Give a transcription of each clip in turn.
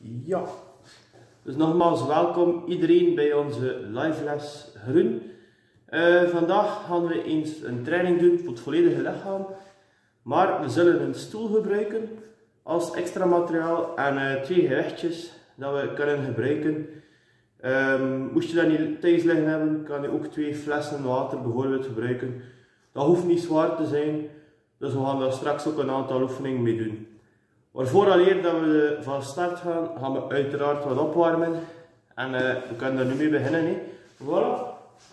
Ja, dus nogmaals welkom iedereen bij onze live les groen. Vandaag gaan we eens een training doen voor het volledige lichaam, maar we zullen een stoel gebruiken als extra materiaal en twee gewichtjes dat we kunnen gebruiken. Moest je dat niet thuis liggen hebben, kan je ook twee flessen water bijvoorbeeld gebruiken. Dat hoeft niet zwaar te zijn, dus we gaan daar straks ook een aantal oefeningen mee doen. Maar vooraleer dat we van start gaan, gaan we uiteraard wat opwarmen. En we kunnen er nu mee beginnen. Hè. Voilà.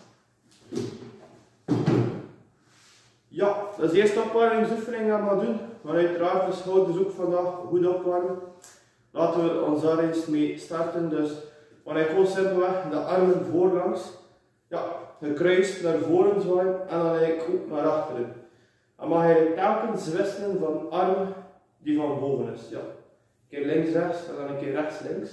Ja, dat is de eerste opwarmingsoefening dat we gaan doen. Maar uiteraard de schouders ook vandaag goed opwarmen. Laten we ons daar eens mee starten. Dus maar ik gewoon simpelweg de armen voorlangs. Ja, gekruist naar voren zwaaien en dan eigenlijk ook naar achteren. Dan mag je telkens wisselen van arm die van boven is. Ja. Een keer links rechts en dan een keer rechts links.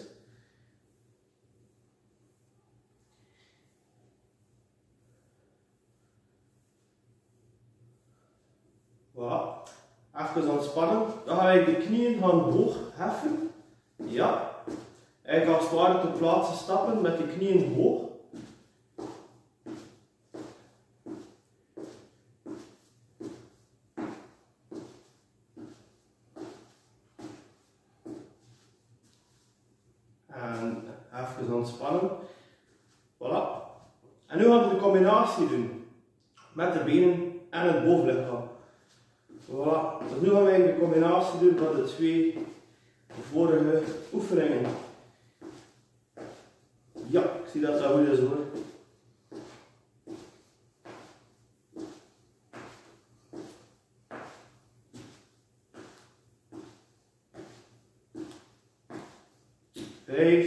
Voilà. Even ontspannen. Dan ga je de knieën gaan hoog heffen. Ja. Eigenlijk als het ware te plaatsen stappen met de knieën hoog. En even ontspannen. Voilà. En nu gaan we de combinatie doen met de benen en het bovenlichaam. Voilà. Dus nu gaan we de combinatie doen van de twee vorige oefeningen. Ja, ik zie dat dat goed is hoor. Vijf,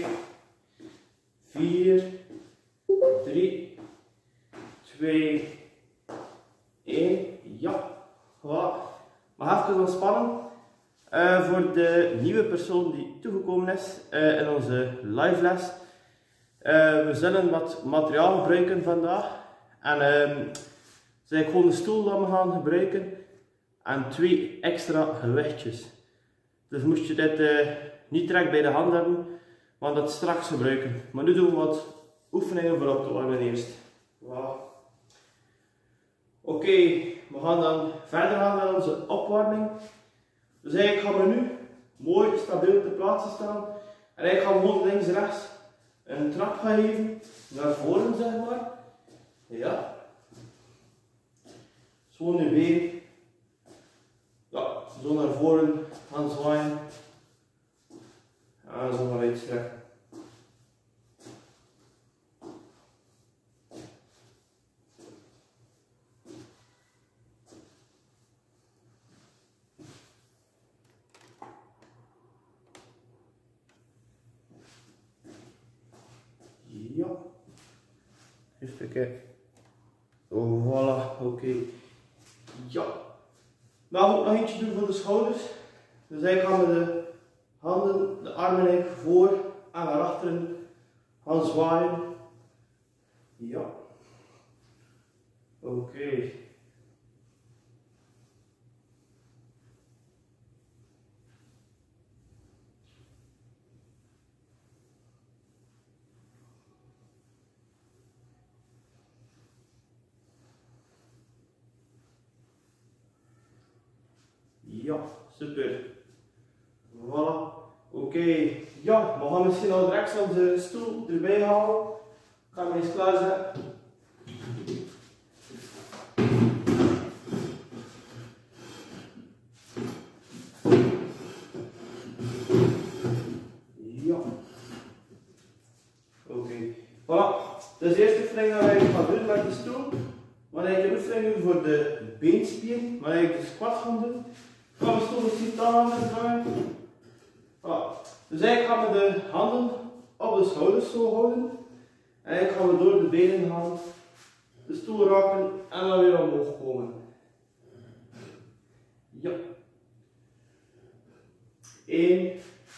4, 3, 2, 1. Ja, voilà. Maar even ontspannen. Voor de nieuwe persoon die toegekomen is in onze live les. We zullen wat materiaal gebruiken vandaag. En zijn gewoon een stoel dat we gaan gebruiken. En twee extra gewichtjes. Dus moest je dit niet direct bij de hand hebben, maar dat straks gebruiken. Maar nu doen we wat oefeningen voor op te warmen eerst. Voilà. Oké, we gaan dan verder gaan met onze opwarming. Dus eigenlijk gaan we nu mooi stabiel te plaatsen staan. En eigenlijk gaan we gewoon links rechts een trap gaan geven naar voren, zeg maar. Ja. Zo nu weer. Ja, zo naar voren gaan zwaaien. En zo maar uitstrekken. Ja. Even kijken. Oh, voilà, oké. Ja. Nou, ook nog eentje doen voor de schouders. Dus eigenlijk gaan we de handen, de armen eigenlijk voor en naar achteren gaan zwaaien. Ja. Oké. Ja, super. Voilà. Oké. Ja, we gaan misschien al direct onze stoel erbij halen. Ik ga hem eens klaarzetten. Ja. Oké. Voilà. Dus de eerste oefening dat wij gaan doen met de stoel. Maar eigenlijk een oefening doen voor de beenspieren. Maar eigenlijk de squat gaan doen. Gaan we stoel misschien aan gaan draaien. Voilà. Dus eigenlijk gaan we de handen op de schouders zo houden. En eigenlijk gaan we door de benen gaan, de stoel raken en dan weer omhoog komen. Ja. 1,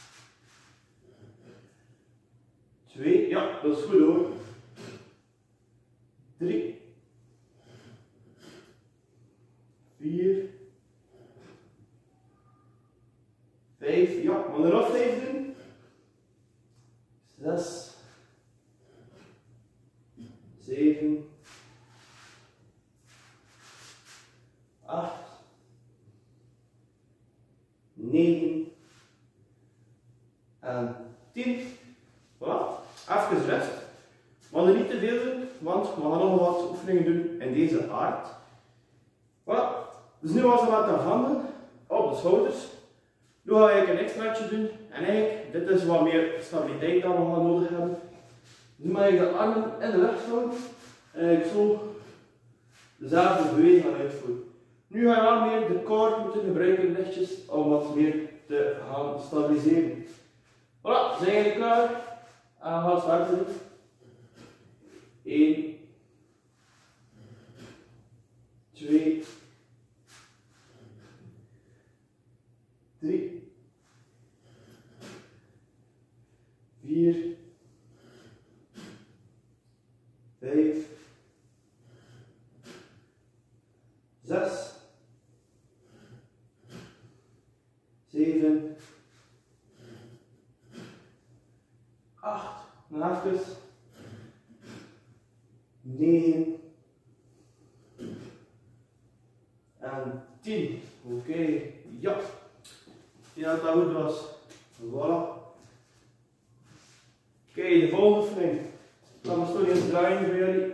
2, ja, dat is goed hoor. 3, 4, 5, ja, maar er nog 5 doen. 9 en 10. Voilà. Even rest. We gaan er niet te veel doen, want we gaan nog wat oefeningen doen in deze aard. Voilà. Dus nu was we met de handen op de schouders. Nu gaan we eigenlijk een extraatje doen. En eigenlijk, dit is wat meer stabiliteit dat we gaan nodig hebben. Nu mag je de armen in de lucht houden. En eigenlijk zo dezelfde beweging gaan uitvoeren. Nu ga je wel meer de core moeten gebruiken, lichtjes, om wat meer te gaan stabiliseren. Voilà, zijn jullie klaar? En we gaan starten. 1, 2, 3, 4, 5, 6, 7, 8, nog even, 9 en 10. Oké, ja. Ja, dat goed was. Voilà. Oké, de volgende oefening. Dan gaan we eens draaien voor jullie.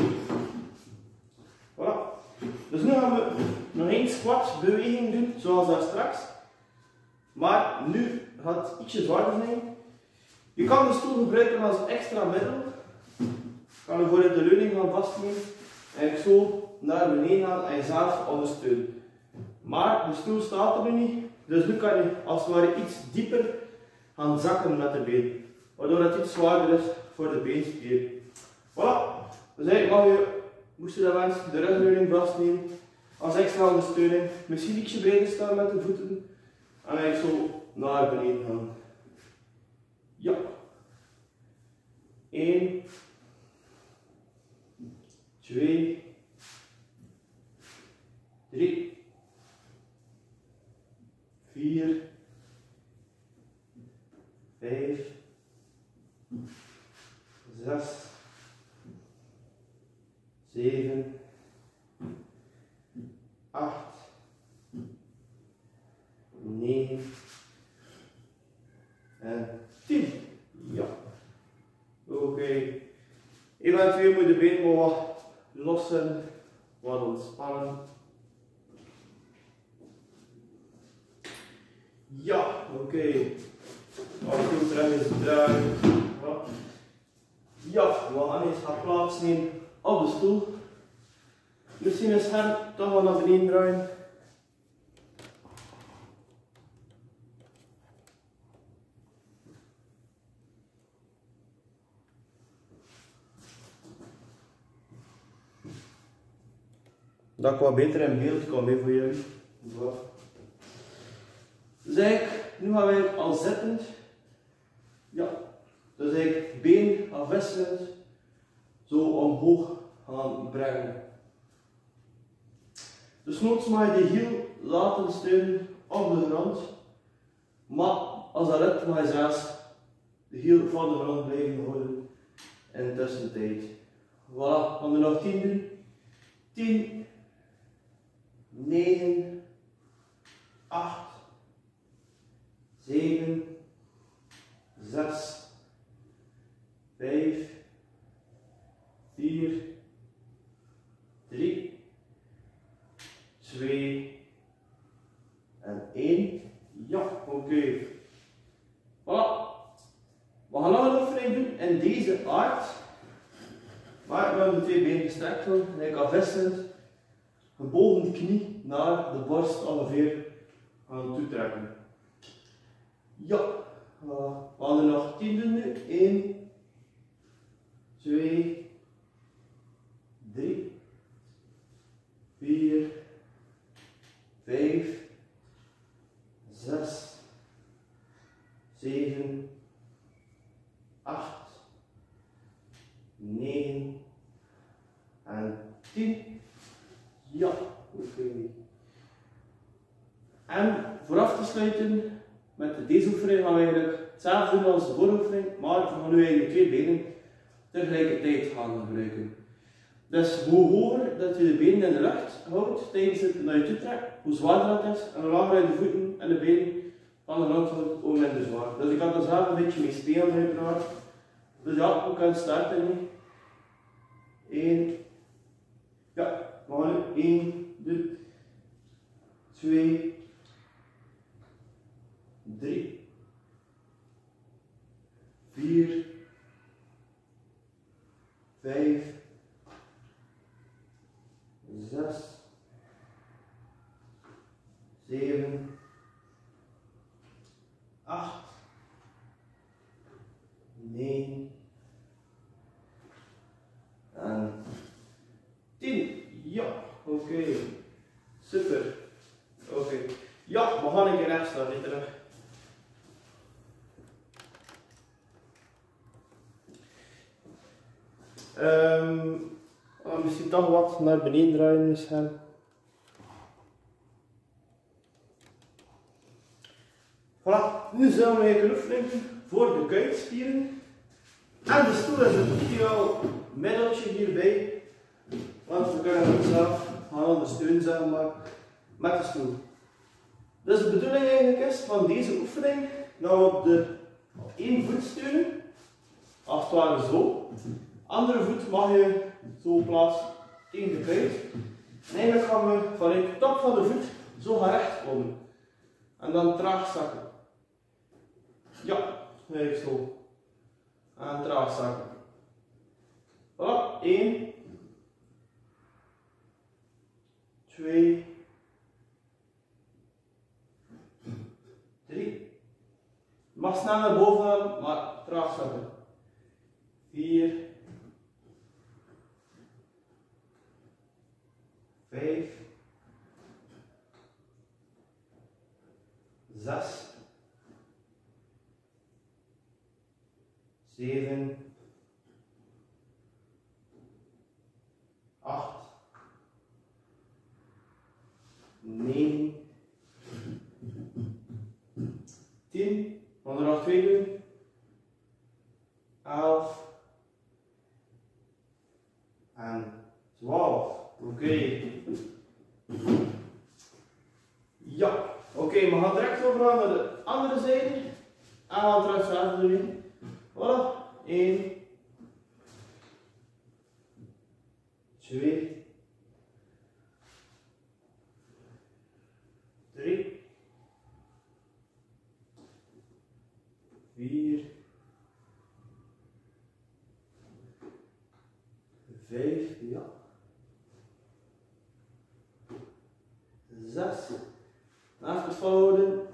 Voilà. Dus nu gaan we nog één squat beweging doen, zoals daar straks. Maar nu gaat het ietsje zwaarder zijn. Je kan de stoel gebruiken als extra middel. Je kan bijvoorbeeld de leuning gaan vastnemen en zo naar beneden gaan en jezelf ondersteunen. Maar de stoel staat er nu niet, dus nu kan je als het ware iets dieper gaan zakken met de been. Waardoor het iets zwaarder is voor de beenspieren. Voilà. Dus eigenlijk moest je dat wensen, de rugleuning vastnemen als extra ondersteuning. Misschien ietsje breder staan met de voeten en eigenlijk zo naar beneden gaan. Ja. 1, 2, 3, 4, 5, 6, 7, 8, 9 en 10. Ja. Oké. Eventueel moet de been wat lossen, wat ontspannen. Ja, oké. Af en toe terug eens draaien. Ja, we gaan eens gaan plaatsnemen op de stoel. Misschien een scherm toch wel naar beneden draaien. Dat ik wat beter in beeld kan mee voor jullie. Voilà. Dus eigenlijk, nu gaan wij al zittend. Ja. Dus eigenlijk been afwisselend zo omhoog gaan brengen. Dus noods mag je de hiel laten steunen op de grond. Maar als dat lukt, mag je zelfs de hiel van de grond blijven houden in de tussentijd. Voilà, we gaan er nog 10 doen. 10, 9, 8, 7, 6, 5, 4, 3, 2 en 1. Ja, oké. Voilà. We gaan nog een oefening doen in deze aard. Maar we hebben de twee benen gestrekt houden. En ik afwisselend gebogen knie naar de borst ongeveer gaan toetrekken. Ja. We gaan er nog 10 doen nu. 1, 2, 3, 4, 5, 6, 7, 8, 9 en 10. Ja, oké. En voor af te sluiten met deze oefening gaan we eigenlijk hetzelfde doen als de vooroefening, maar we gaan nu eigenlijk twee benen tegelijkertijd gaan gebruiken. Dus hoe hoger dat je de benen in de lucht houdt tijdens het naar je toe trekt, hoe zwaarder dat is. En hoe langer je de voeten en de benen van de grond houdt, hoe minder zwaar. Dus ik kan er zelf een beetje mee spelen uiteraard. Dus ja, we kunnen starten nu. 1. Ja, we gaan nu 1, 2, 3, 4, 5, 6, 7, 8, 9 en 10. Ja, oké. Super. Oké. Ja, we gaan een keer rechts staan, niet terug. Misschien toch wat naar beneden draaien misschien. Voilà, nu zijn we een oefening voor de kuitspieren. En de stoel is een ideaal middeltje hierbij. Want we kunnen het zelf gaan ondersteunen, zeg maar, met de stoel. Dus de bedoeling eigenlijk is van deze oefening dat we op één voet steunen. Als het ware zo. Andere voet mag je zo plaatsen tegen de kuit. En eigenlijk gaan we vanuit de top van de voet zo gaan recht komen. En dan traag zakken. Ja, eigenlijk zo. En traag zakken. Voilà, 1, 2, 3. Je mag snel naar boven gaan, maar traag zakken. 4, 5, 6, 7, 8, 9, 10. We gaan er nog 2 doen. 11 en 12. Oké. Ja, oké, we gaan direct overgaan naar de andere zijde. En we gaan terug hetzelfde doen. Voilà. 1, 2, 3, 4, 5, ja. 6, even vasthouden.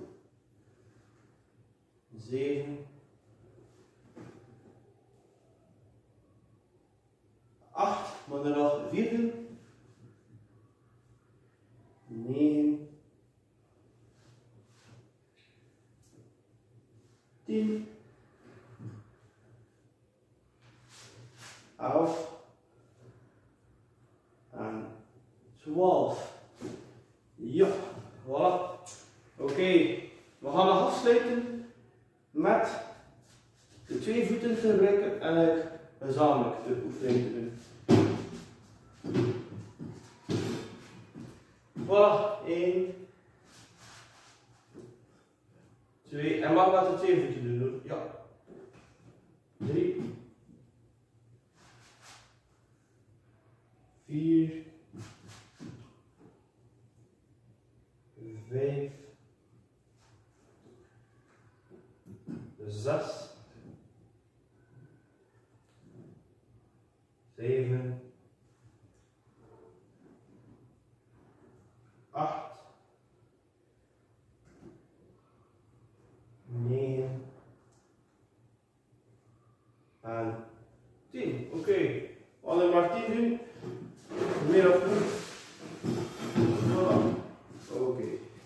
7, 8, maar er nog 4 doen. 9, 10, 11 en 12. Ja, voilà. Oké, we gaan nog afsluiten met de 2 voeten te gebruiken en eigenlijk gezamenlijk de oefening te doen. Voilà, 1, 2, en mag met de 2 voeten doen hoor. Ja. 3, 4, 5, 6, 7, 8, 9 en 10. Oké, we gaan er maar 10 doen. Meer of niet. Voilà. Oké.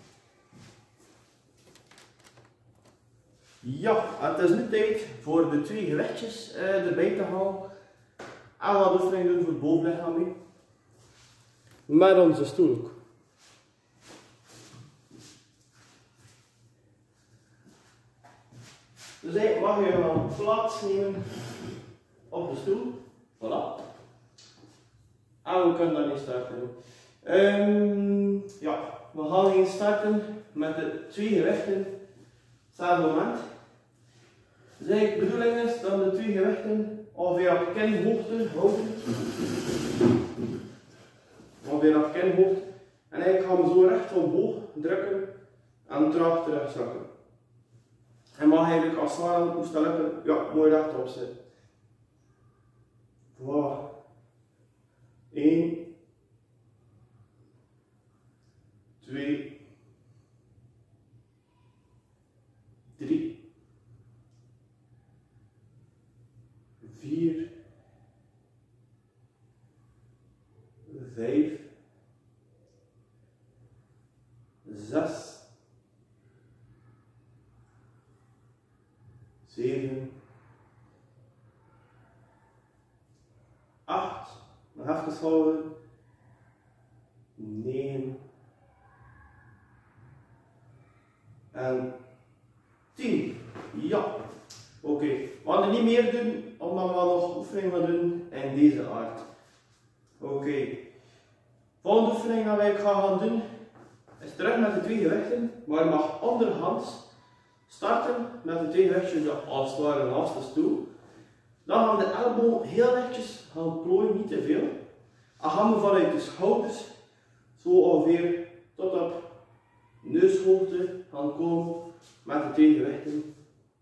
Ja, het is nu tijd voor de 2 gewichtjes erbij te halen. En we gaan de oefening doen voor het bovenlichaam mee. Met onze stoel ook. Dus eigenlijk mag je wel plaatsnemen op de stoel. Voilà. En we kunnen dan niet starten. Ja, we gaan hier starten met de 2 gewichten. Hetzelfde moment. Dus eigenlijk de bedoeling is dat de 2 gewichten ongeveer op kinhoogte houden. Ongeveer op kinhoogte. En eigenlijk gaan we zo recht omhoog drukken en traag terugzakken. En mag eigenlijk als het moest lukken, ja, mooi rechtop zitten. Voilà. 1, 2, 3, 4, 5, 6, 7, 8, nog even houden, 9 en 10. Ja, oké. We gaan er niet meer doen, omdat we nog oefeningen gaan doen in deze aard. Oké. Volgende oefening die wij gaan doen, is terug met de 2 gewichten, maar je mag onderhands starten met de 2 gewichtjes als het ware naast de stoel. Dan gaan we de elleboog heel lichtjes gaan plooien, niet te veel. Dan gaan we vanuit de schouders zo ongeveer tot op neushoogte gaan komen met de 2 gewichten.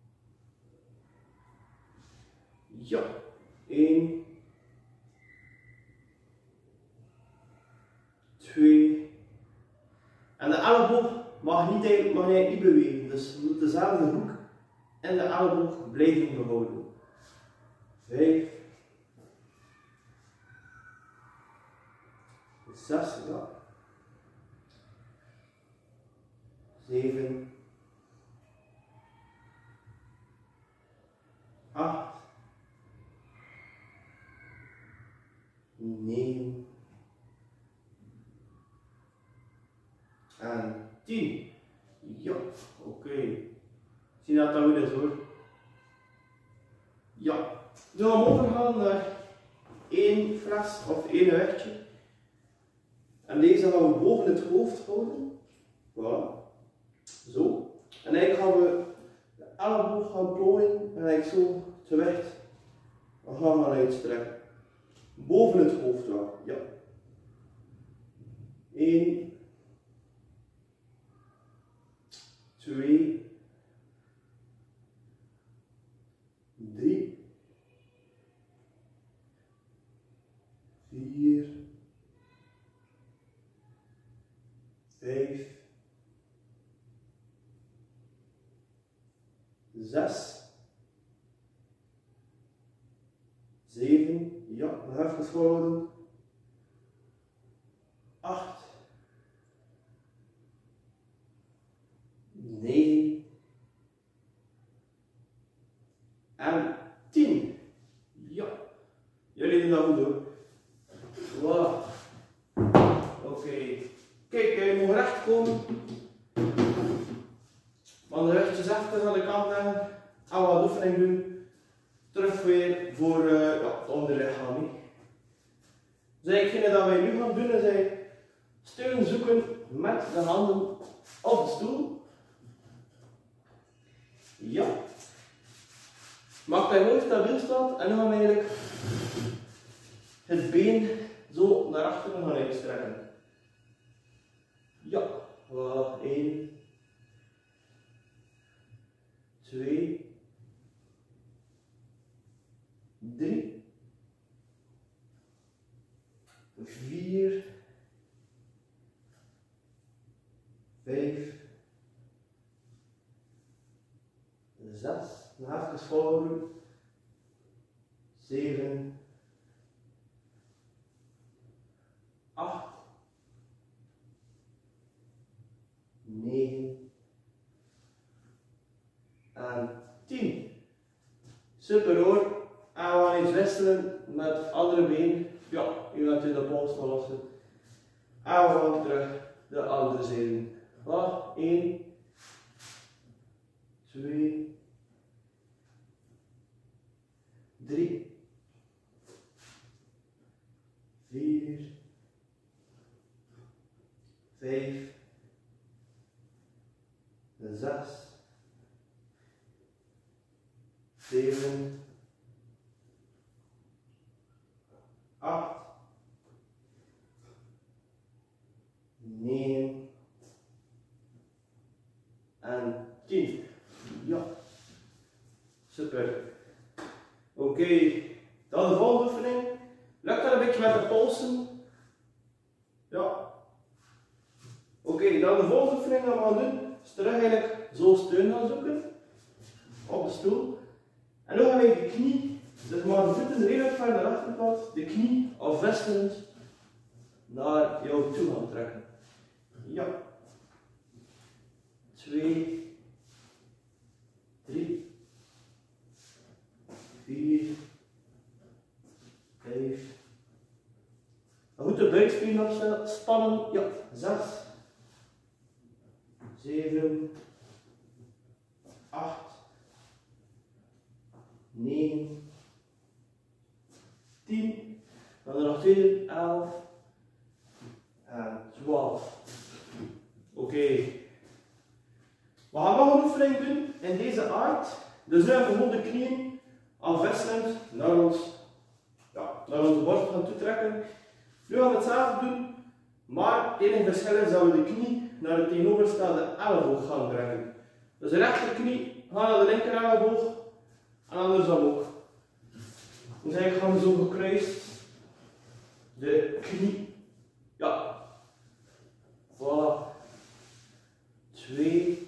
Ja, 1, 2 en de elleboog mag niet bewegen, dus je moet dezelfde hoek en de elleboog blijven behouden. 5, 6, ja. 7, 8, 9 en 10. Ja, oké. Zie dat dat goed is hoor. Ja, we gaan overgaan naar 1 fles of 1 gewichtje. En deze gaan we boven het hoofd houden. Voilà. Zo. En eigenlijk gaan we de elleboog gaan plooien en eigenlijk zo het gewicht gaan uitstrekken. Boven het hoofd wel. Ja. 1, 2, 3, 4, 5, 6, 7, ja, nog even houden. 8, 9 en 10. Ja, jullie doen dat goed hoor. Voilà. Oké. Kijk, je moet recht komen. Want de rugjes even aan de kant leggen. En wat oefening doen. Terug weer voor het onderlichaam. Dus hetgene dat wij nu gaan doen is steun zoeken met de handen op de stoel. Ja. Maak dat je hoofd stabiel staat en dan gaan we eigenlijk het been zo naar achteren gaan uitstrekken. Ja, voilà. 1, 2, 3, 4, 5, 6, nog even volgen, 7, 8, 9 en 10. Super hoor. En we gaan eens wisselen met het andere been. Ja, je gaat in de pols lossen. En we gaan terug de andere zijde doen. Voilà, 1, 2, 3, 4, 6, 7, 8, 9 en 10. Ja, super. Oké, dan de volgende oefening. Lukt dat een beetje met de polsen? Ja. Oké, dan de volgende oefening dat we gaan doen, is terug eigenlijk zo steun gaan zoeken op de stoel. En nu gaan we de knie, dus maar de voeten redelijk ver naar achter plaatsen, de knie afwisselend naar jou toe gaan trekken. Ja. 2, 3, 4, 5. Goed de buikspieren opspannen. Ja. 6, 7, 8, 9, 10. Dan er nog 2, 11 en 12. Oké. We gaan nog een oefening doen in deze aard. Dus nu hebben we gewoon de knieën afwisselend naar onze borst gaan toetrekken. Nu gaan we hetzelfde doen, maar het enige verschil is dat we de knie naar de tegenovergestelde elleboog gaan brengen. Dus de rechterknie gaat naar de linker elleboog en andersom ook. Dus eigenlijk gaan we zo gekruist de knie. Ja. Voilà. 2,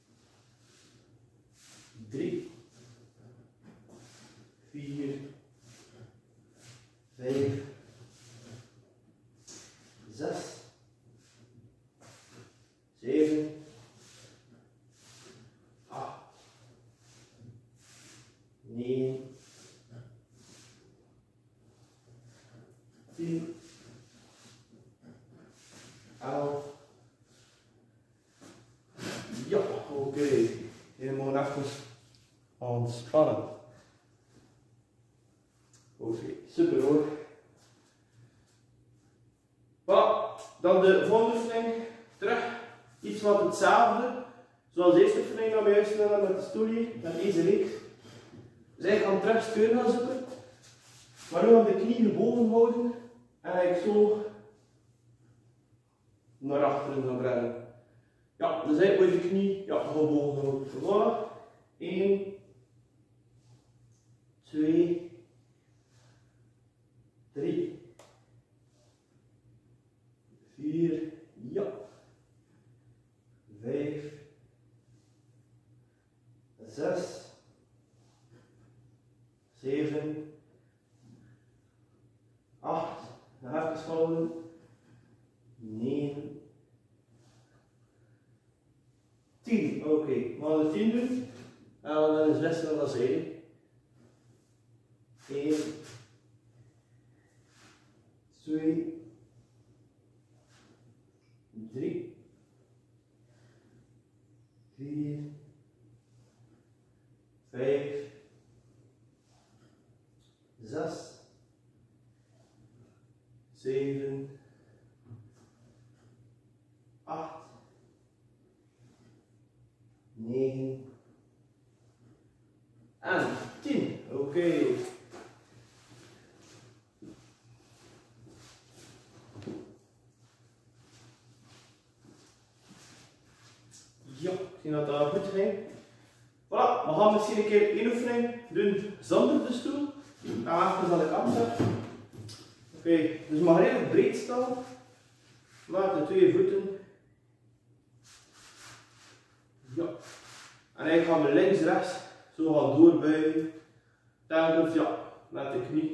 3, 4, 5, 6, 7, 8, 9, 10, 11. Ja, oké. Helemaal even ontspannen. Oké, super hoor. Voilà, dan de volgende oefening. Terug iets wat hetzelfde. Zoals de eerste oefening dat we juist hadden met de stoelje, met deze week. Dus eigenlijk gaan terug steun gaan zoeken. Maar nu gaan we de knie gebogen houden en eigenlijk zo naar achteren gaan brengen. Ja, dus eigenlijk moet je knie gebogen houden. Voilà. 1, 2, 3, 4, ja. 5, 6, 7, 8, nog even houden. 9, 10. Oké, we gaan de 10 doen. En dan is het wisselen als zijde. 1, 2, 3, 4, 5, 6, 7, 8, 9 en 10. Oké. Ja, ik zie dat dat goed ging. Voilà, we gaan misschien een keer één oefening doen zonder de stoel. En even zal ik afzetten. Oké, dus je mag redelijk breed staan. Laat de twee voeten. Ja. En eigenlijk gaan we links, rechts zo gaan doorbuigen. Telkens met de knie.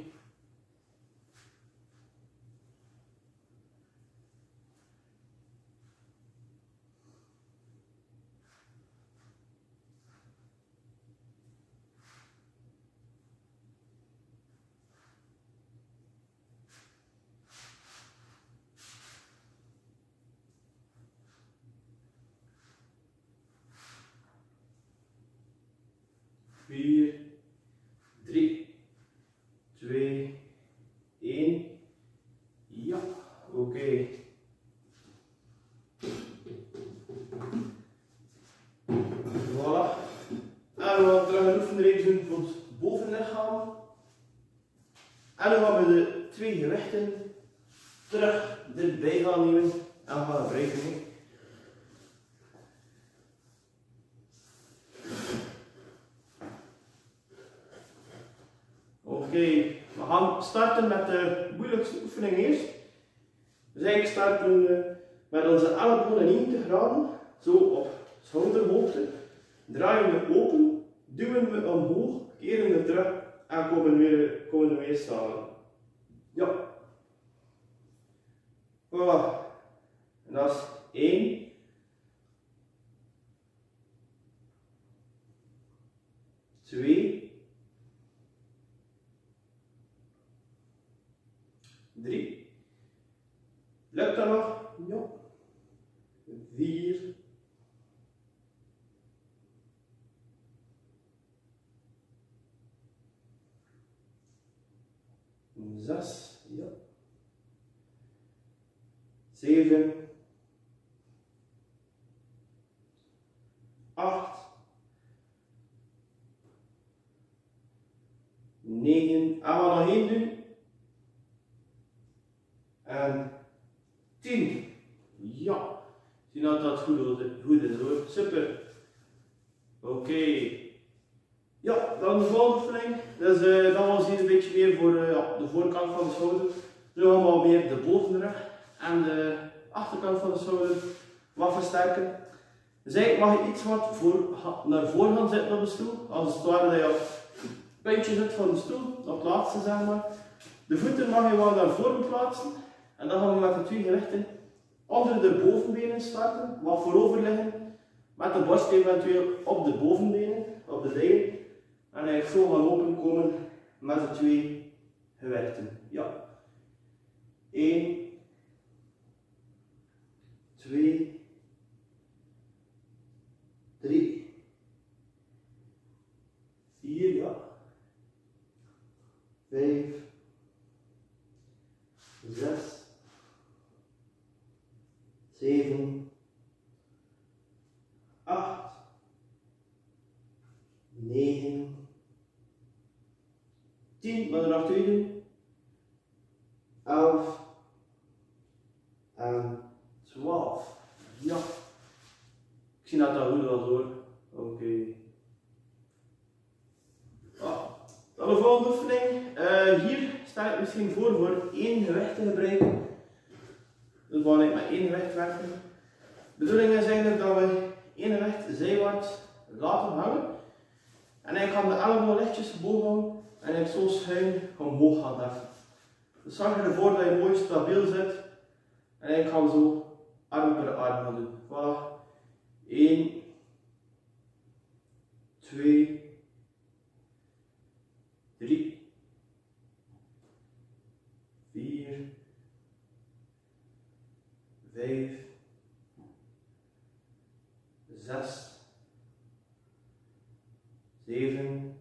Vier, 3, 2, 1. Ja, oké. Voilà. En we gaan terug een oefenreeks doen voor het bovenlichaam. En dan gaan we de 2 gewichten terug erbij gaan nemen en gaan gebruiken. Oké, we gaan starten met de moeilijkste oefening eerst. Dus eigenlijk starten we met onze ellebogen 90 graden, zo op schouderhoogte. Draaien we open, duwen we omhoog, keren we terug en komen we weer staan. Ja. Voilà. En dat is 1. 2. 3. Lukt dat nog? Ja. 4. 6. Ja. 7. 8. 9. En we gaan nog 1 doen. En 10. Ja. Zie dat dat goed is hoor. Super. Oké. Ja, dan de volgende oefening. Dus dat was hier een beetje meer voor de voorkant van de schouder. Nu gaan we al meer de bovenrug en de achterkant van de schouder wat versterken. Dus eigenlijk mag je iets wat naar voren gaan zitten op de stoel. Als het ware dat je op het puntje zit van de stoel, op het laatste zeg maar. De voeten mag je wat naar voren plaatsen. En dan gaan we met de 2 gewichten onder de bovenbenen starten, wat voorover liggen. Met de borst eventueel op de bovenbenen, op de dijen. En eigenlijk zo gaan openkomen met de 2 gewichten. Ja. 1, 2, 3, 4, ja. 5, 6, 7, 8, 9, 10, maar er nog 2 doen. 11 en 12. Ja. Ik zie dat dat goed was hoor. Oké. Dan de volgende oefening. Hier sta ik misschien voor 1 gewicht te gebruiken. Dus waar ik met 1 gewicht werken. De bedoeling is eigenlijk dat we 1 gewicht zijwaarts laten hangen. En ik ga de elleboog lichtjes boven houden en ik zo schuin omhoog gaan heffen. Dus zorg ervoor dat je mooi stabiel zit. En ik ga zo arm per arm gaan doen. Voilà. 1, 2, 3, 4, 5, 6, 7,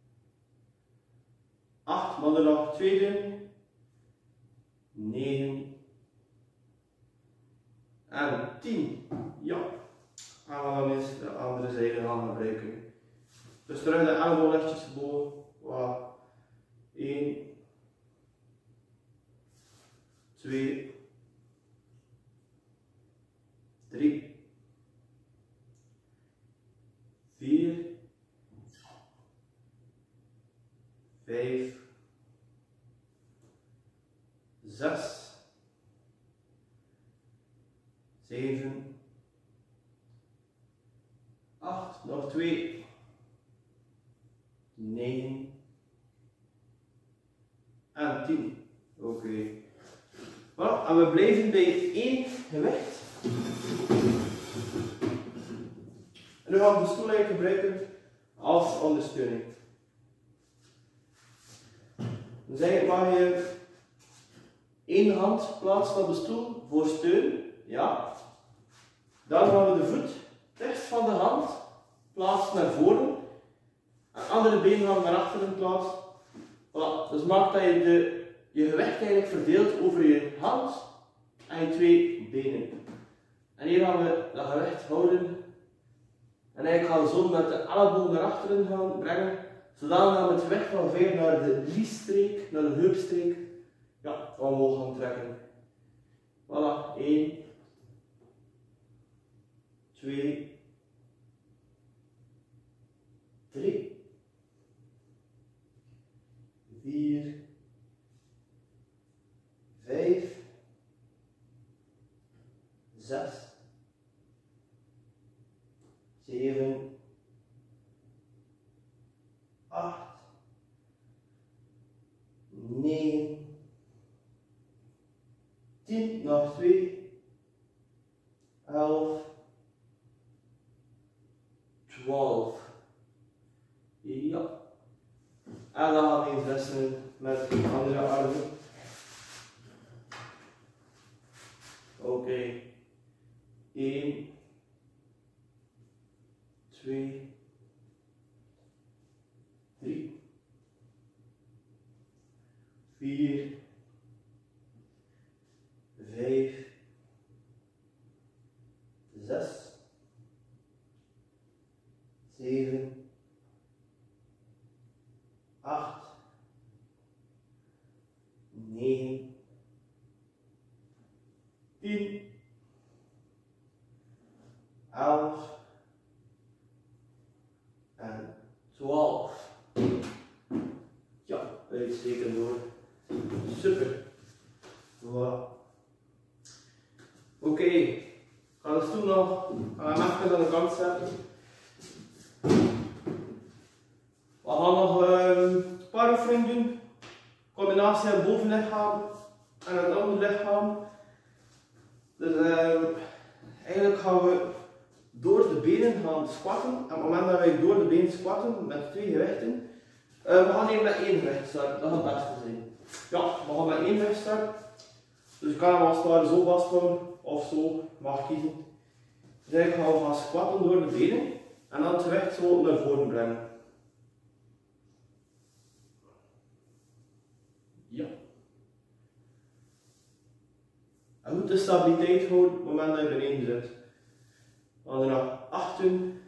8, maar er nog 2 doen. 9 en 10. Ja. En we gaan eens de andere zijde gaan gebruiken. Dus terug de elleboog lichtjes boven. Voilà. 1, 2, 3, 4, 5, 6, 7, 8, nog 2, 9 en 10. Oké. Voilà, en we blijven bij 1 gewicht. En nu gaan we de stoel eigenlijk gebruiken als ondersteuning. Dus eigenlijk mag je 1 hand plaatsen op de stoel voor steun. Ja. Dan gaan we de voet dichtst van de hand plaatsen naar voren. En andere been gaan naar achteren plaatsen. Voilà. Dus maak dat je je gewicht eigenlijk verdeelt over je hand en je 2 benen. En hier gaan we dat gewicht houden En eigenlijk gaan we zo met de elleboog naar achteren gaan brengen, zodat we het gewicht van weer naar de liesstreek, naar de heupstreek, ja, omhoog gaan trekken. Voilà, 1, 2, 3, 4, 5, 6, 7, 8, 9, 10, nog 2, 11, 12. Ja. En dan gaan we eens wisselen met de andere armen. Oké. 1, 2, 3, 4, 5, 6, 7, 8, 9, 10, 11 en 12. Ja, uitstekend hoor. Super. Voilà. Oké, ik ga de stoel nog even aan de kant zetten. We gaan nog een paar oefeningen doen. Combinatie aan het bovenlichaam en het andere lichaam. Dus eigenlijk gaan we door de benen gaan squatten. En op het moment dat wij door de benen squatten met 2 gewichten, we gaan even met 1 gewicht starten. Dat gaat het beste zijn. Ja, we gaan met 1 gewicht starten. Dus ik kan hem als het ware zo vasthouden of zo, mag kiezen. Dus eigenlijk gaan we gaan squatten door de benen en dan het gewicht zo naar voren brengen. Ja. En goed de stabiliteit houden op het moment dat je beneden zit. We gaan er nog 8 doen.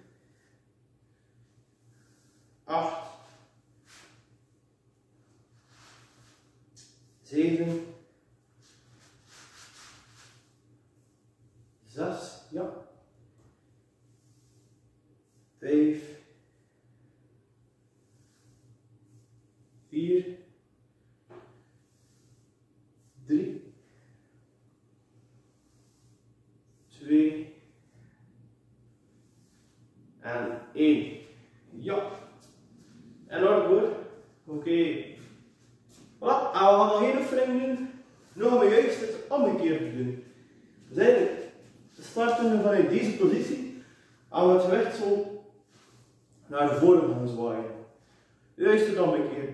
8. 7. 6. Ja. 5. 4. 3. 2. En 1. Ja. En orde hoor. Oké. Voilà. En we gaan nog 1 oefening doen. Nu gaan we juist het omgekeerd doen. Dus eigenlijk starten we vanuit deze positie. En we het gewicht zo naar voren gaan zwaaien. Juist het omgekeerd.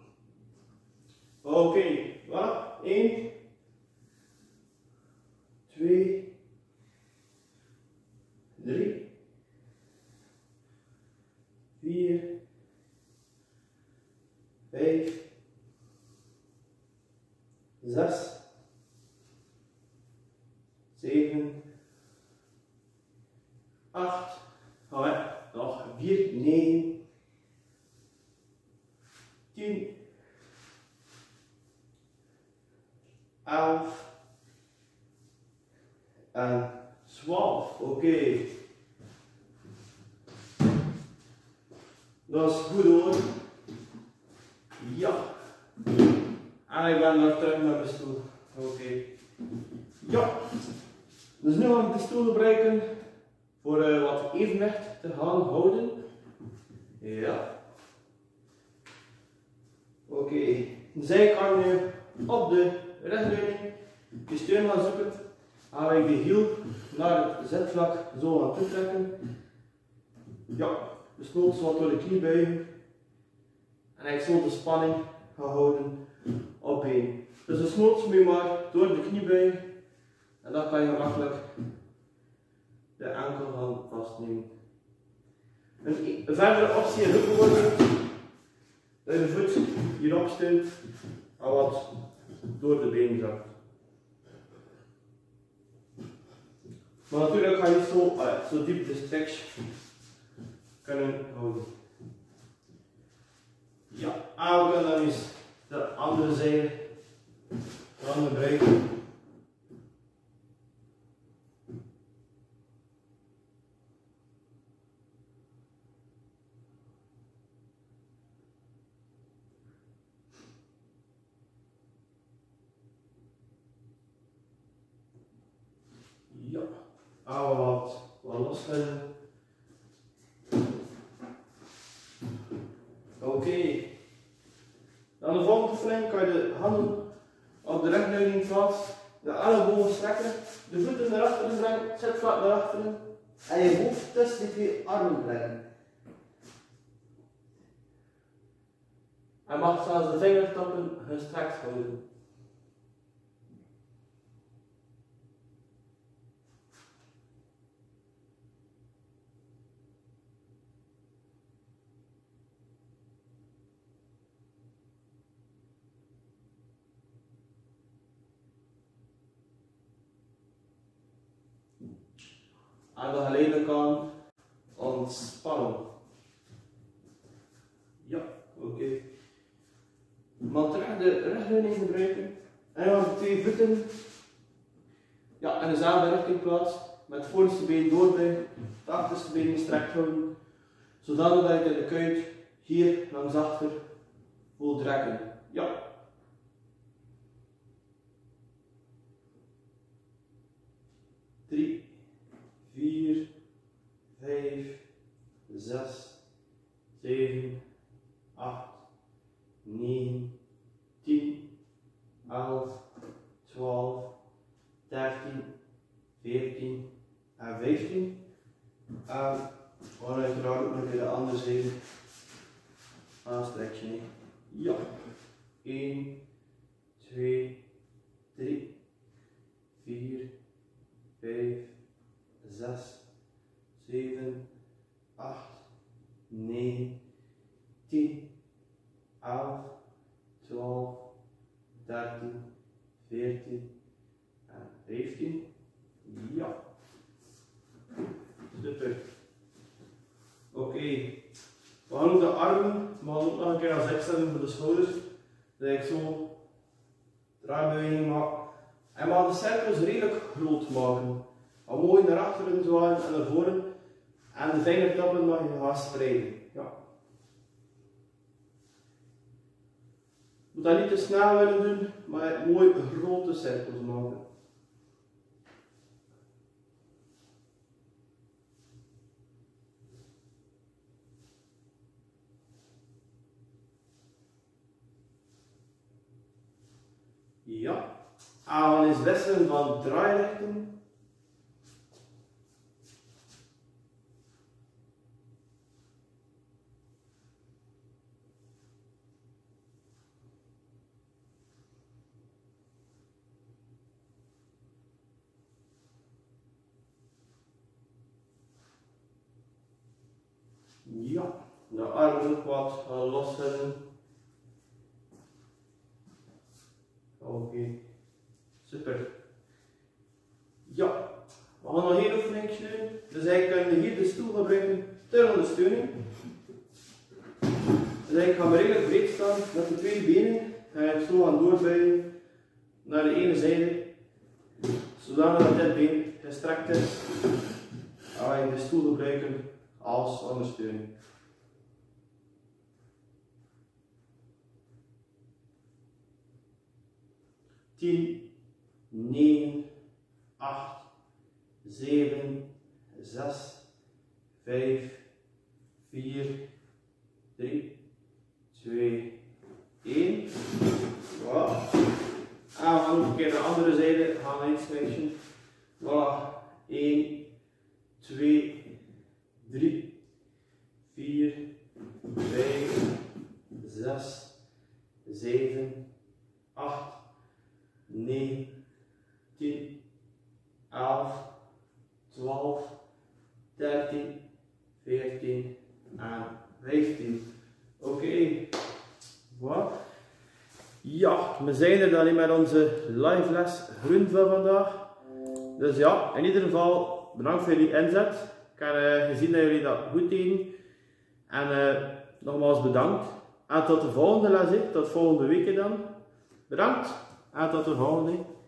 Oké. Voilà. 1. 2. 3. 4, 5, 6, 7, 8, gaan we nog 4, 9, 10, 11 en 12. Oké. Dat is goed hoor. Ja. En ik ben nog terug met mijn stoel. Oké. Ja. Dus nu ga ik de stoel gebruiken voor wat evenwicht te gaan houden. Ja. Oké. Zij kan nu op de rechtsleuning je steun gaan zoeken. Dan ga ik de hiel naar het zitvlak zo gaan toetrekken. Ja. De snoot wat door de knie buigen en ik zo de spanning gaan houden op één. Dus de snoot moet je maar door de knie buigen en dan kan je gemakkelijk de enkel gaan vastnemen. Een verdere optie is ook bijvoorbeeld dat je de voet hierop steunt en wat door de been zakt. Maar natuurlijk ga je zo diep de stretch kunnen houden. Ja, en we kunnen dan eens de andere zijde gaan gebruiken. Ja, en wat loslaten. Oké. Dan de volgende oefening kan je de handen op de regleuning vast, de ellebogen strekken, de voeten naar achteren brengen, zet vlak naar achteren en je hoofd tussen die twee armen brengen. En mag zelfs de vingertoppen gestrekt houden. Aan de geleide kant ontspannen. Ja, oké. Maar terug de regleuning gebruiken. En dan de twee voeten in dezelfde richting plaats. Met het voorste been doorbuigen, het achterste been gestrekt houden. Zodat je de kuit hier langs achter voelt trekken. Ja. 3, 4, 5, 6, 7, 8, 9, 10, 11, 12, 13, 14 en 15. En we gaan uiteraard ook nog weer de andere zijde aanstrekken. Ja. 1, 2, 3, 4, 5, 6, 7, 8, 9, 10, 11, 12, 13, 14 en 15. Ja. Super. Oké. We gaan ook de armen, maar ook nog een keer als extending voor de schouders. Dat ik zo draaibeweging maak. En we gaan de cirkels redelijk groot maken. Maar mooi naar achteren zwaaien en naar voren. En de vingertoppen mag je gaan spreiden. Ja. Je moet dat niet te snel willen doen, maar mooi grote cirkels maken. Ja. En we gaan eens wisselen van draairichting. Ja, de armen ook wat gaan loszitten. Oké, super. Ja, we gaan nog één oefening doen. Dus eigenlijk kun je hier de stoel gebruiken ter ondersteuning. Dus eigenlijk gaan we redelijk breed staan met de twee benen. En zo gaan doorbuigen naar de ene zijde, zodat dit been gestrekt is. En we de stoel gebruiken als ondersteuning. Tien, 9, 8, 7, 6, 5, 4, 3, 2, 1. Voilà. En we gaan ook een keer de andere zijde gaan uitswitchen. Voilà. 1, 2, 3, 4, 5, 6, 7, 8, 9, 10, 11, 12, 13, 14 en 15. Oké. Voilà. Ja, we zijn er dan in met onze live les groen van vandaag. Dus ja, in ieder geval bedankt voor jullie inzet. Ik heb gezien dat jullie dat goed deden. En nogmaals bedankt. En tot de volgende les. Tot volgende week dan. Bedankt. En tot de volgende.